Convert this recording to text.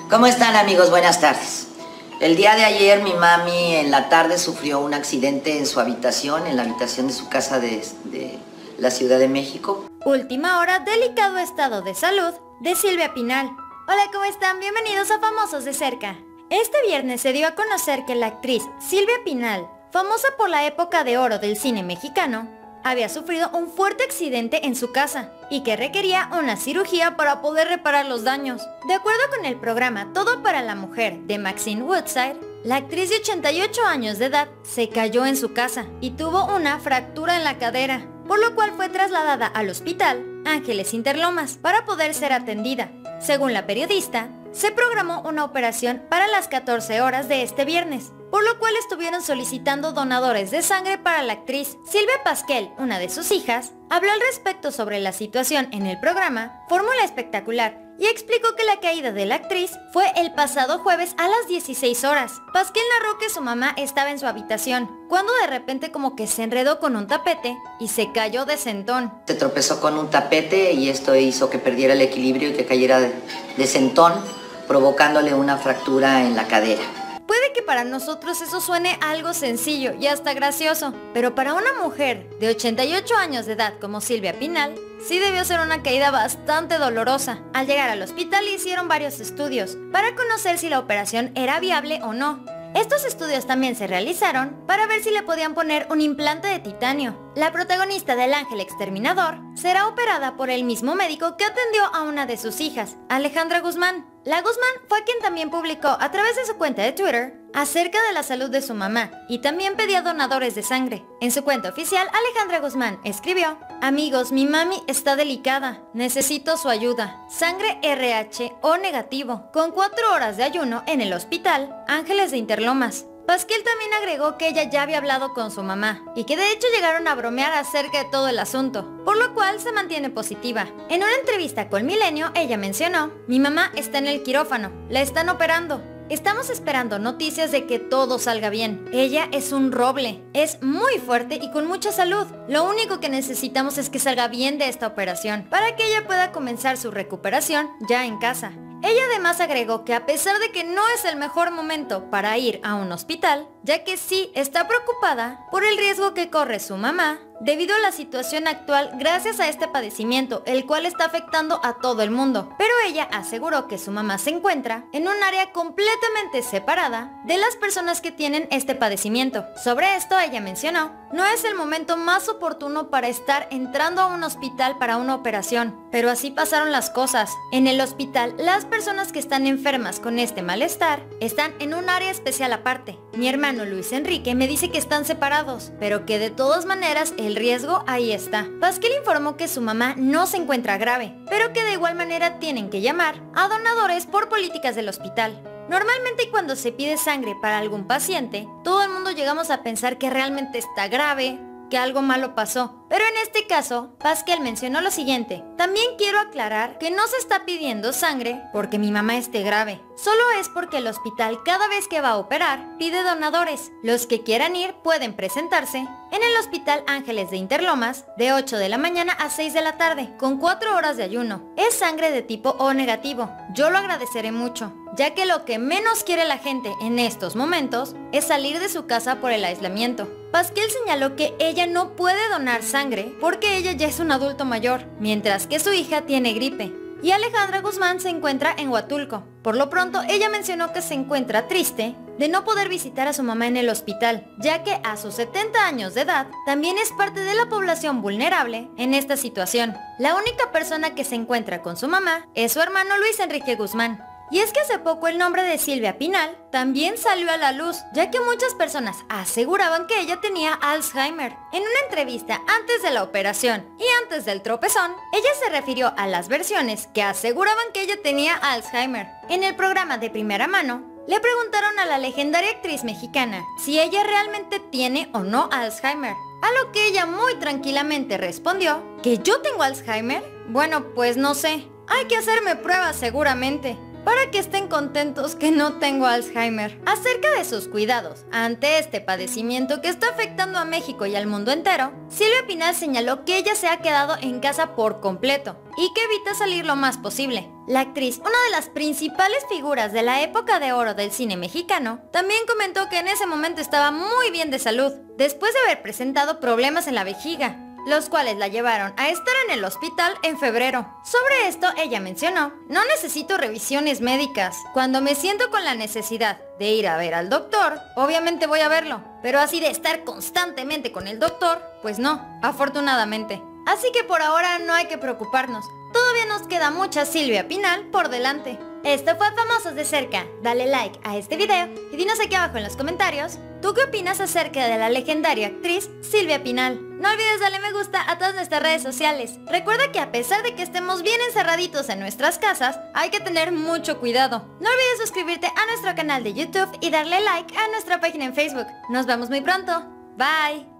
¿Cómo están, amigos? Buenas tardes. El día de ayer mi mami en la tarde sufrió un accidente en su habitación, en la habitación de su casa de la Ciudad de México. Última hora, delicado estado de salud de Silvia Pinal. Hola, ¿cómo están? Bienvenidos a Famosos de Cerca. Este viernes se dio a conocer que la actriz Silvia Pinal, famosa por la época de oro del cine mexicano, había sufrido un fuerte accidente en su casa y que requería una cirugía para poder reparar los daños. De acuerdo con el programa Todo para la Mujer de Maxine Woodside, la actriz de 88 años de edad se cayó en su casa y tuvo una fractura en la cadera, por lo cual fue trasladada al hospital Ángeles Interlomas para poder ser atendida. Según la periodista, se programó una operación para las 14 horas de este viernes, por lo cual estuvieron solicitando donadores de sangre para la actriz. Silvia Pasquel, una de sus hijas, habló al respecto sobre la situación en el programa Fórmula Espectacular y explicó que la caída de la actriz fue el pasado jueves a las 16 horas. Pasquel narró que su mamá estaba en su habitación, cuando de repente como que se enredó con un tapete y se cayó de sentón. Se tropezó con un tapete y esto hizo que perdiera el equilibrio y que cayera de sentón, provocándole una fractura en la cadera. Puede que para nosotros eso suene algo sencillo y hasta gracioso, pero para una mujer de 88 años de edad como Silvia Pinal, sí debió ser una caída bastante dolorosa. Al llegar al hospital hicieron varios estudios para conocer si la operación era viable o no. Estos estudios también se realizaron para ver si le podían poner un implante de titanio. La protagonista del Ángel Exterminador será operada por el mismo médico que atendió a una de sus hijas, Alejandra Guzmán. La Guzmán fue quien también publicó a través de su cuenta de Twitter acerca de la salud de su mamá y también pedía donadores de sangre. En su cuenta oficial, Alejandra Guzmán escribió: amigos, mi mami está delicada, necesito su ayuda. Sangre RH O negativo, con 4 horas de ayuno en el hospital Ángeles de Interlomas. Pasquel también agregó que ella ya había hablado con su mamá y que de hecho llegaron a bromear acerca de todo el asunto, por lo cual se mantiene positiva. En una entrevista con Milenio, ella mencionó: mi mamá está en el quirófano, la están operando. Estamos esperando noticias de que todo salga bien. Ella es un roble, es muy fuerte y con mucha salud. Lo único que necesitamos es que salga bien de esta operación, para que ella pueda comenzar su recuperación ya en casa. Ella además agregó que a pesar de que no es el mejor momento para ir a un hospital, ya que sí está preocupada por el riesgo que corre su mamá, debido a la situación actual gracias a este padecimiento, el cual está afectando a todo el mundo. Pero ella aseguró que su mamá se encuentra en un área completamente separada de las personas que tienen este padecimiento. Sobre esto ella mencionó: no es el momento más oportuno para estar entrando a un hospital para una operación, pero así pasaron las cosas. En el hospital, las personas que están enfermas con este malestar están en un área especial aparte. Mi hermano Luis Enrique me dice que están separados, pero que de todas maneras el riesgo ahí está. Pasquel informó que su mamá no se encuentra grave, pero que de igual manera tienen que llamar a donadores por políticas del hospital. Normalmente cuando se pide sangre para algún paciente, todo el mundo llegamos a pensar que realmente está grave, que algo malo pasó. Pero en este caso, Pasquel mencionó lo siguiente: también quiero aclarar que no se está pidiendo sangre porque mi mamá esté grave. Solo es porque el hospital cada vez que va a operar pide donadores. Los que quieran ir pueden presentarse en el Hospital Ángeles de Interlomas de 8 de la mañana a 6 de la tarde, con 4 horas de ayuno. Es sangre de tipo O negativo. Yo lo agradeceré mucho, ya que lo que menos quiere la gente en estos momentos es salir de su casa por el aislamiento. Pasquel señaló que ella no puede donar sangre porque ella ya es un adulto mayor, mientras que su hija tiene gripe. Y Alejandra Guzmán se encuentra en Huatulco. Por lo pronto, ella mencionó que se encuentra triste de no poder visitar a su mamá en el hospital, ya que a sus 70 años de edad también es parte de la población vulnerable en esta situación. La única persona que se encuentra con su mamá es su hermano Luis Enrique Guzmán. Y es que hace poco el nombre de Silvia Pinal también salió a la luz, ya que muchas personas aseguraban que ella tenía Alzheimer. En una entrevista antes de la operación y antes del tropezón, ella se refirió a las versiones que aseguraban que ella tenía Alzheimer. En el programa De Primera Mano, le preguntaron a la legendaria actriz mexicana si ella realmente tiene o no Alzheimer, a lo que ella muy tranquilamente respondió: ¿que yo tengo Alzheimer? Bueno, pues no sé, hay que hacerme pruebas seguramente. Para para que estén contentos que no tengo Alzheimer. Acerca de sus cuidados ante este padecimiento que está afectando a México y al mundo entero, Silvia Pinal señaló que ella se ha quedado en casa por completo y que evita salir lo más posible. La actriz, una de las principales figuras de la época de oro del cine mexicano, también comentó que en ese momento estaba muy bien de salud, después de haber presentado problemas en la vejiga, los cuales la llevaron a estar en el hospital en febrero. Sobre esto ella mencionó: no necesito revisiones médicas. Cuando me siento con la necesidad de ir a ver al doctor, obviamente voy a verlo, pero así de estar constantemente con el doctor, pues no, afortunadamente. Así que por ahora no hay que preocuparnos. Todavía nos queda mucha Silvia Pinal por delante. Esto fue Famosos de Cerca. Dale like a este video y dinos aquí abajo en los comentarios, ¿tú qué opinas acerca de la legendaria actriz Silvia Pinal? No olvides darle me gusta a todas nuestras redes sociales. Recuerda que a pesar de que estemos bien encerraditos en nuestras casas, hay que tener mucho cuidado. No olvides suscribirte a nuestro canal de YouTube y darle like a nuestra página en Facebook. Nos vemos muy pronto. Bye.